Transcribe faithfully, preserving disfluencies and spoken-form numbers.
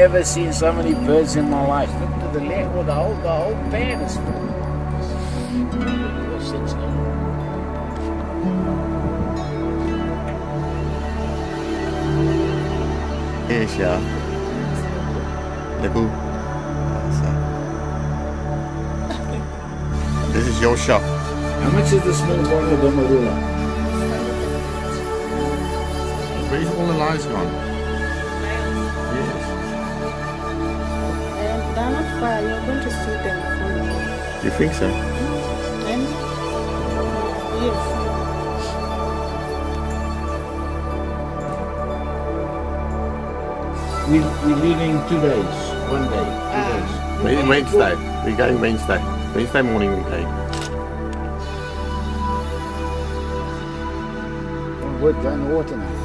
never seen so many birds in my life. Look to the left, well, the whole, the whole pan is full. Yes, yeah. Lebu. This is your shop. How much is the small bottle of Marula? Where's all the lights gone? Yes. And they're not far, you're going to see them. Do you think so? And, yes. We, we're leaving two days, one day, two Ah. days. Wednesday. We're going Wednesday. Wednesday morning we take. We're going to water now.